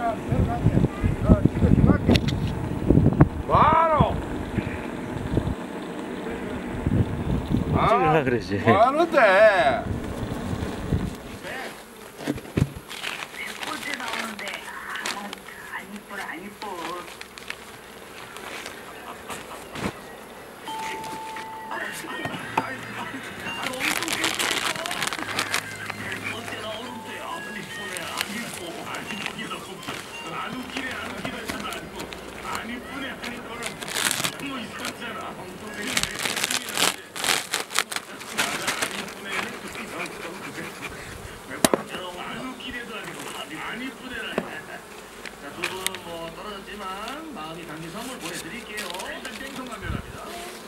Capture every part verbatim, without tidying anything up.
찍으라 그러지. 뭐하는데? 백골째 나오는데 안 이뻐라 안 이뻐. 백골째 나오는데 안 이쁘네 안 이뻐. 안 이쁘게 안 웃기네 안 웃기네 잘 안고 안 이쁘네 안 이뻐는 뭐 있었잖아. 안 이쁘네라. 자, 두 분 뭐 떨어졌지만 마음이 담긴 선물 보내드릴게요. 일단 땡송 감별합니다.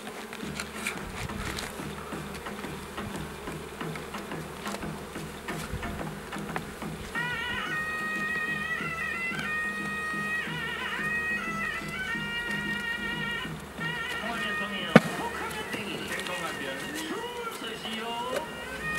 홍원예성이요. 혹하면 땡이. 땡송 감별. 줄 서시오.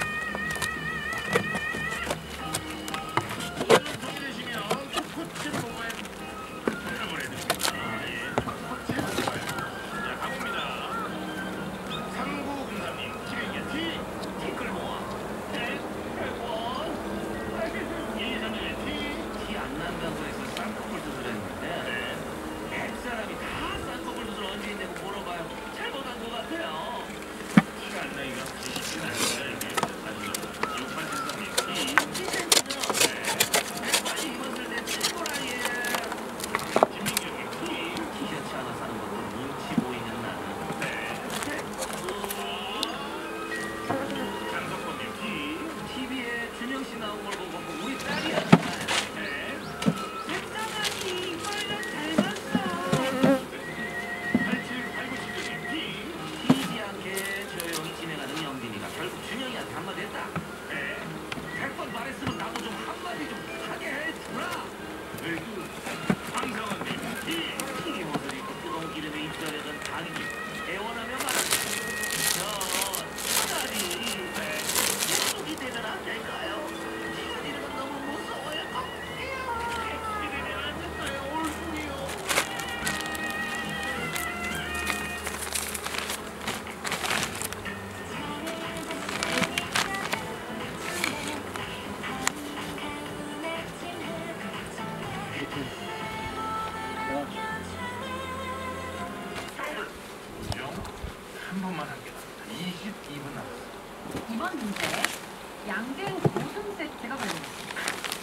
한 번만 할게요. 이십이 분 남았어요. 이번 문제, 양갱 고슴 세트가 걸려있습니다.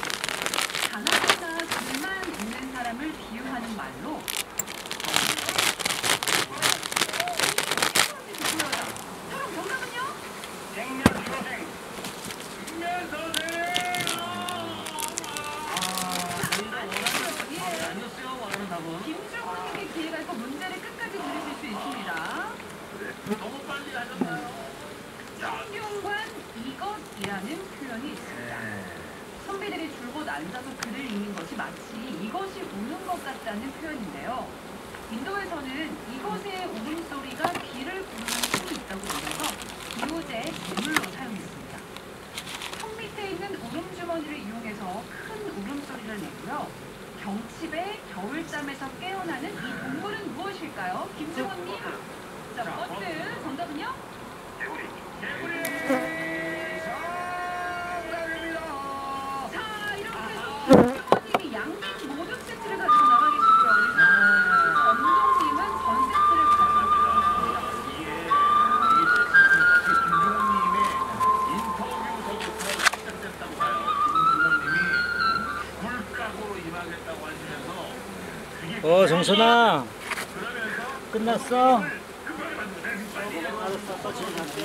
가나다가 둘만 있는 사람을 비유하는 말로 그럼 정답은요? 백년 선생. 백년 선생. 아, 예. 아니었어요. 원하는 답은. 김주호님께 기회가 있고 문제를 끝까지 들으실 수 있습니다. 너무 빨리 하셨나요? 성균관 이것이라는 표현이 있습니다. 선비들이 줄곧 앉아서 글을 읽는 것이 마치 이것이 우는 것 같다는 표현인데요. 인도에서는 이것의 울음소리가 귀를 부르는 힘이 있다고 믿어서 기호제의 제물로 사용했습니다. 턱 밑에 있는 울음주머니를 이용해서 큰 울음소리를 내고요. 경칩에 겨울잠에서 깨어나는 이 동물은 무엇일까요? 김정원님. 자, 버튼 정답은요? 개구리. 개구리. 정답입니다. 자, 이렇게 해서 김정원님이 양갱 모든 세트를 가지고 나가 계시고요. 엄동님은 전 세트를 가지고 계십니다. 이게 이게 김종원님의 인터뷰서부터 시작됐다고 봐요. 김종원님이 굴각으로 임하겠다고 하시면서 그게 어, 정선아. 그러면서 끝났어? 알았어, 또 지금 갈게.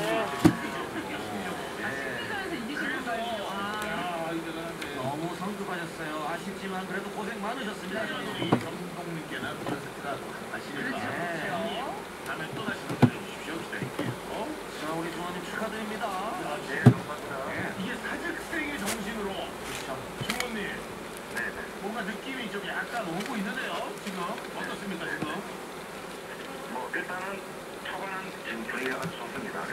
심리전에서 이기신 거예요. 아, 너무 성급하셨어요. 아쉽지만 그래도 고생 많으셨습니다. 우리 정동님께는 그런 세트가 아시니까. 그렇죠. 다음에 또 다시 만들어주십시오. 기다릴게요. 자, 우리 주원님 축하드립니다. 네, 감사합니다. 이게 사직생의 정신으로. 주원님. 네. 뭔가 느낌이 좀 약간 오고 있는데요. 지금 어떻습니까, 지금? 뭐 일단은 초반은 지금 분위기가 아주 좋습니다.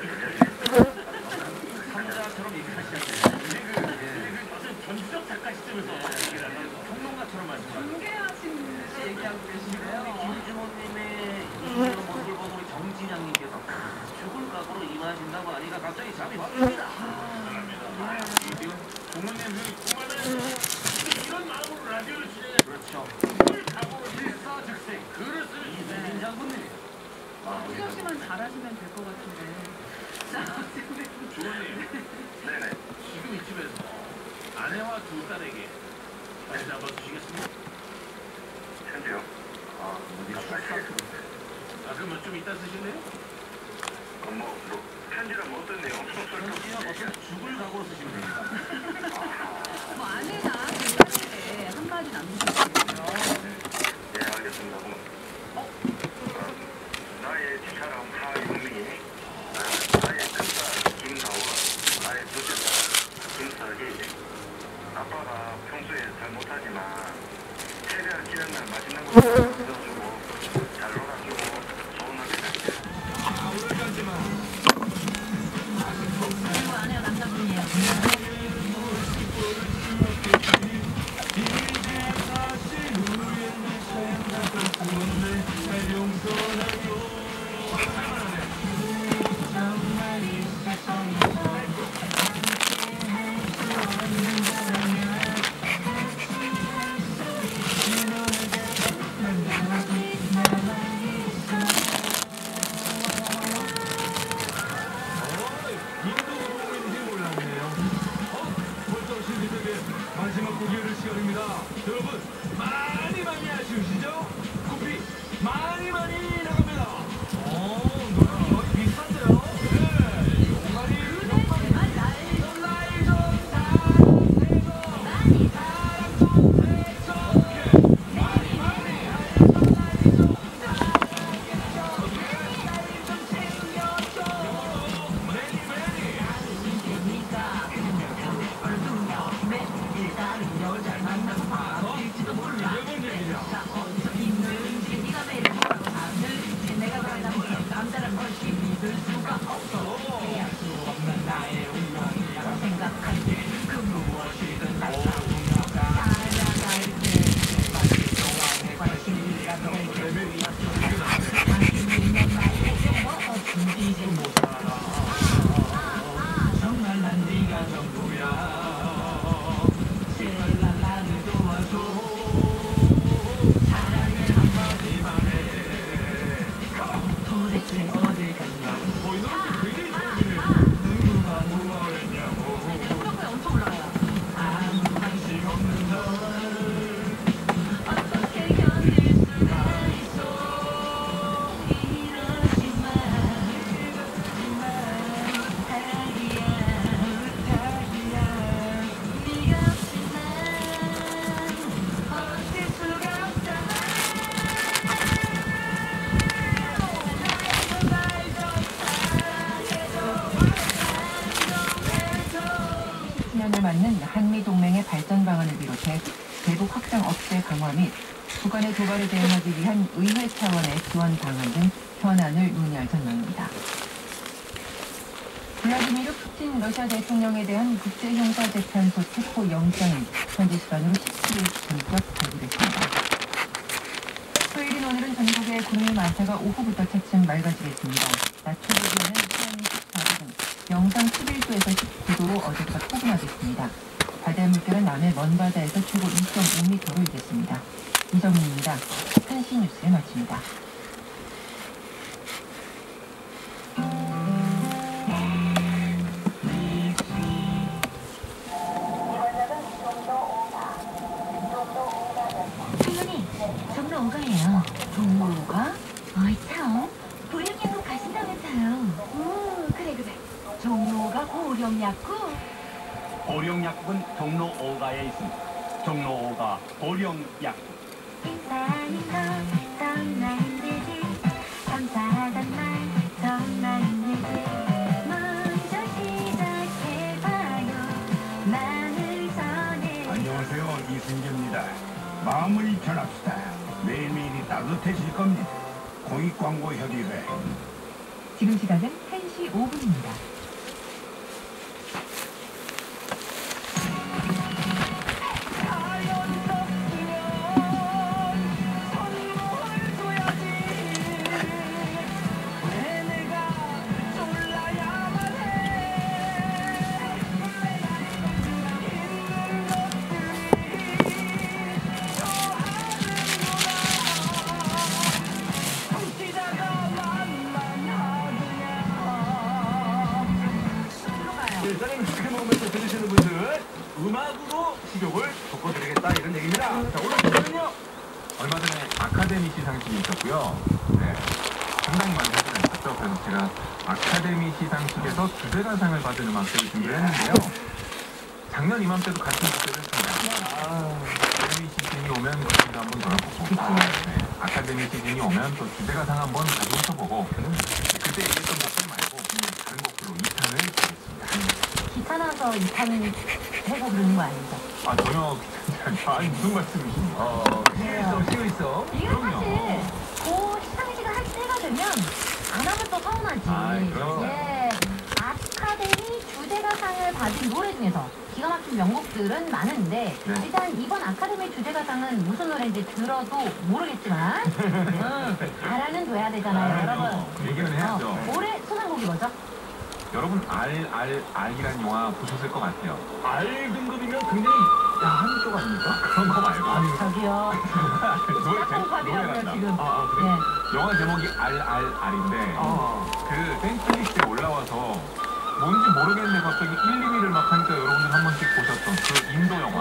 삼자처럼 얘기하시잖아요. 이게 그, 이게 그 어떤 전주적 작가 시점에서 얘기를 하는 평론가 만화처럼 말씀하시죠. 공개하신 듯이 얘기하고 계시네요. 김주모님의 이런 모습을 보고 우리 정진양님께서 죽을 각오로 임하신다고 하니까 갑자기 잠이 확 옵니다. 아, 지금 부모님 그 꿈하는 이런 마음으로 라디오를 진행해. 그렇죠. 죽을 각오로 일사즉생 글을 쓰는 이세진 장군님이에요. 아, 수저씨만 잘하시면 될 것 같은데. 자, 주모님. 네네. 지금 이쯤에서 아내와 두 딸에게 편지 한번 주시겠습니까? 현재요. 아, 아, 그러면 좀 이따 쓰실래요? 어, 뭐, 뭐 편지랑 뭐 어떤 내용? 편지야 어떤 죽을 각오로 쓰시면 됩니다. 뭐 아내나 딸에게 한마디 남기셨어요. 예, 알겠습니다. 그럼. 어? 나의 집사람 하영민이, 나의 큰딸 김나와, 나의 둘째 딸 김서희. 아빠가 평소에 잘 못하지만 최대한 지는 날 맛있는 거 만들어주고 잘 놀아주고 좋은 학교 다니게. 그리고 아내가 남자분이에요. 마지막 고개를 시간입니다. 여러분 많이 많이 아쉬우시죠? 커피 많이 많이 나갑니다. 어, 노래랑 거의 비슷한데요? 네, 용만이 용만이 나이 좀 나이 좀 사랑해줘 많이 사랑 좀 해줘 많이 많이 나이 좀 나이 좀 사랑해줘 나이 좀 챙겨줘 매니 매니 하는 테니까 얼굴며 매일 다른 여자를 만나서 봐줄지도 몰라 자 어디서 있는지 네가 매일 뭐라고 하는지 내가 만나면 남자를 훨씬 믿을 수가 없어 피할 수 없는 나의 운명이라고 생각할 때 그 무엇이든 다 사고나가 살아갈 때 빨리 좋아해 관심이라도 내밀었어 당신이면 나에게 뭐 없는지 못 살아 정말 난 네가 전부야 제발 나를 도와줘 사랑을 한마디만 해 도대체 어딜 갔냐고 이 노래 굉장히 좋은데 누가 무엇했냐고 생각보다 엄청 올라가요. 아무 관심 없는 널 어떻게 견딜 수가 있어 이러지마 이러지마 자기야 자기야 네가 없이 난 어쩔 수가 없잖아 수년을 맞는 한미동맹의 발전 방안을 비롯해 대북 확장 억제 강화 및 북한의 도발에 대응하기 위한 의회 차원의 지원 방안 등 현안을 논의할 전망입니다. 블라디미르 푸틴 러시아 대통령에 대한 국제형사재판소 체포 영장은 현지 시간으로 십칠 일 전격 발부됐습니다. 토요일인 오늘은 전국의 구름이 많다가 오후부터 차츰 맑아지겠습니다. 낮 최고기온은 수영 십사 도 등 영상 십일 도에서 십구 도로 어제보다 포근하겠습니다. 바다의 물결은 남해 먼바다에서 최고 이 점 오 미터로 일겠습니다. 이정민입니다. 한시 뉴스를 마칩니다. 할머니, 종로 오가예요. 종로 오가? 어이 참, 보령약국 가신다면서요. 오, 그래 그래. 종로 오가 보령약국? 보령약국은 종로 오가에 있습니다. 종로 오가 보령약국. 쌓인 것 정말 힘들지. 감사하단 말 정말 힘들지. 먼저 시작해봐요. 마음을 전해. 안녕하세요, 이승재입니다. 마음을 전합시다. 매일매일이 따뜻해질 겁니다. 공익광고협의회. 지금 시각은 한 시 오 분입니다. 자연스럽으면 수족을 돋궈드리겠다 이런 얘기입니다. 자, 오늘 주제는요. 얼마 전에 아카데미 시상식이 있었고요. 네, 상당히 많은 사진을 있었죠. 그래서 제가 아카데미 시상식에서 주제가상을 받은 음악들을 준비를 했는데요. 작년 이맘때도 같은 주제를 했습니다. 아카데미 시즌이 오면 주제가 한번 돌아보고, 아, 네. 아카데미 시즌이 오면 또 주제가상 한번 가져와서 보고, 그때 얘기했던 곡들 말고 다른 곡들로 이 탄을 드리겠습니다. 기타 나서 이 탄을 해서 부르는 거 아니죠? 아, 전혀 귀찮지 않아요. 아니, 무슨 말씀이십니까? 어, 시있어, 시있어. 이게 그럼요. 사실 그 시상식을 할 때가 되면 안 하면 또 서운하지. 아, 그럼. 예. 아카데미 주제가상을 받은 노래 중에서 기가 막힌 명곡들은 많은데 네. 일단 이번 아카데미 주제가상은 무슨 노래인지 들어도 모르겠지만 음, 알아는 돼야 되잖아요, 아, 여러분. 얘기는 해야죠. 어, 올해 수상곡이 뭐죠? 여러분 알, 알, 알이란 영화 보셨을 것 같아요. 알 등급이면 굉장히 야한 쪽 아닙니까? 그런 거 말고. 아니, 저기요. 노래 제, 짝꿍팝이라고요, 노래란다. 지금. 아, 아, 그래? 네. 영화 제목이 알, 알, 알인데 아. 그 땡플리스트에 올라와서 뭔지 모르겠는데 갑자기 일, 이 위를 막 하니까 여러분들 한 번씩 보셨던 그 인도 영화.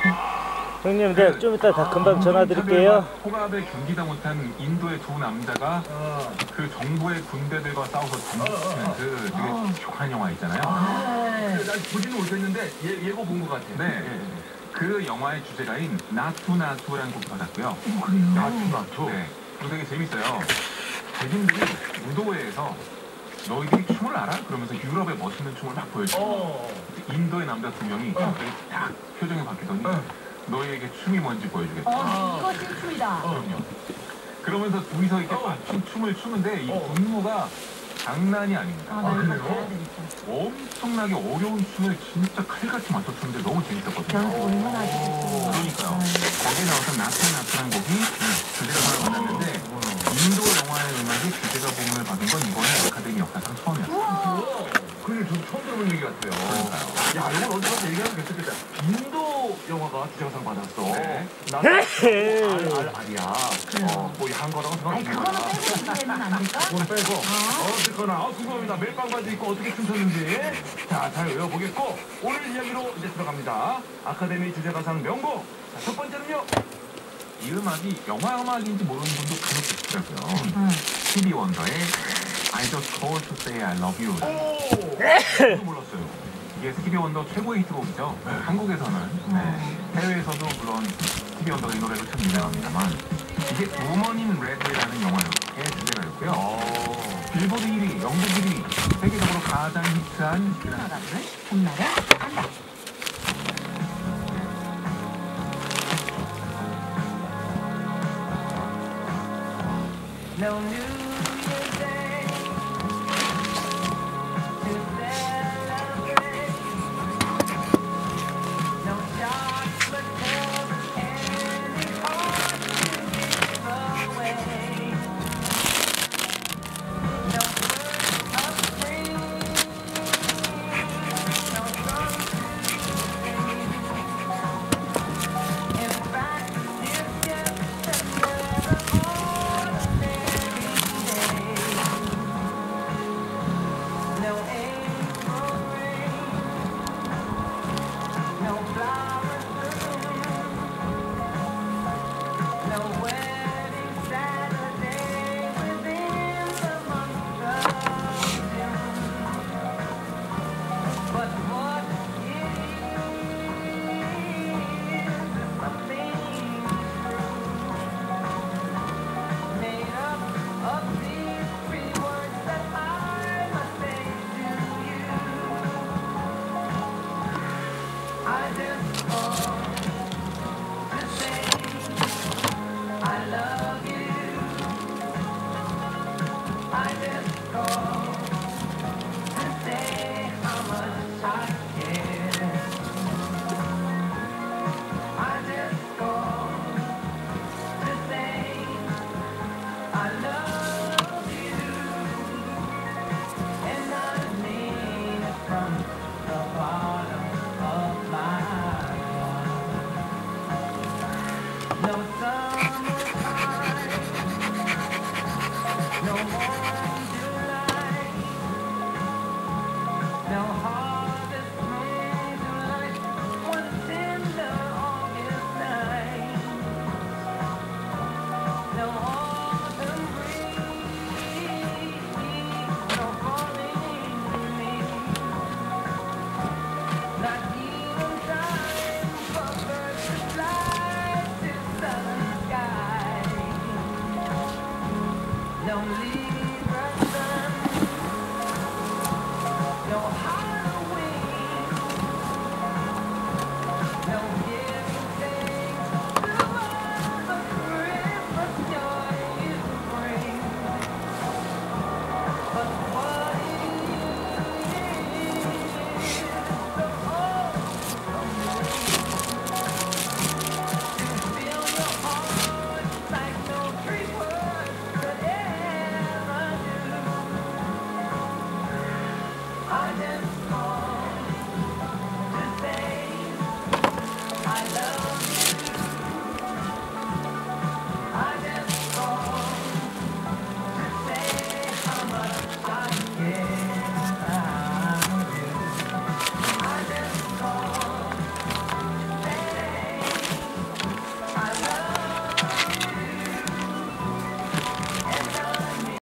형님, 네, 좀 이따 다 금방 전화 드릴게요. 호갑에 견디다 못한 인도의 두 남자가 어. 그 정부의 군대들과 싸워서 전투치는 그 되게 어. 격한 영화 있잖아요. 네. 난 보지는 못했는데 예, 예고 본 것 같아. 네. 그 영화의 주제가인 나투나투라는 곡을 받았고요. 나투 나투. 네. 그거 되게 재밌어요. 대중들이 무도회에서 너희들이 춤을 알아? 그러면서 유럽의 멋있는 춤을 막 보여줘요. 어. 인도의 남자 두 명이 갑자기 딱 표정이 바뀌더니 어. 너희에게 춤이 뭔지 보여주겠다. 어, 이거 찐춤이다. 그럼요. 그러면서 둘이서 이렇게 어. 맞춤 춤을 추는데 이 어. 분무가 장난이 아닙니다. 아, 나 이거 그래요? 봐야 되겠다. 엄청나게 어려운 춤을 진짜 칼같이 맞춰 추는데 너무 재밌었거든요. 연습 얼마나 하시겠어요. 그러니까요. 거기에 나왔던 나타나타는 곡이 주제가상을 받았는데 인도 영화의 음악이 주제가상을 받은 건 이번에 아카데미 역사상 처음이었어요. 그래, 저 처음 들어본 얘기 같아요. 그러니까요. 야, 이건 어디 가서 얘기하면 괜찮겠다. 인도 영화가 주제가상 받았어. 네. 나는 알, 알, 알이야. 그래요. 어, 뭐, 한 거라고 아니, 그거는 생각합니다. 빼고 준비되면 안 될까? 그건 빼고. 어쨌거나, 어, 궁금합니다. 멜빵 바지 입고 어떻게 춤췄는지. 자, 잘 외워보겠고, 오늘 이야기로 이제 들어갑니다. 아카데미 주제가상 명곡. 자, 첫 번째는요. 이 음악이 영화 음악인지 모르는 분도 간혹 계시더라고요. 응. 스티비 원더의 I just called to say I love you. 오! 저도 몰랐어요. 이게 스티비 원더 최고의 히트곡이죠. 한국에서는. 네. 해외에서도 물론 스티비 원더가 이 노래로 참 유명합니다만 이게 우먼인 레드라는 영화의 주제가였고요. 빌보드 일 위, 영국 일 위, 세계적으로 가장 히트한 나라를 봄날에 한다. No New Year's Day to celebrate. No chocolate milk candy heart to give away. No birds of spring, no sun to sing. In fact, it's just another ordinary I just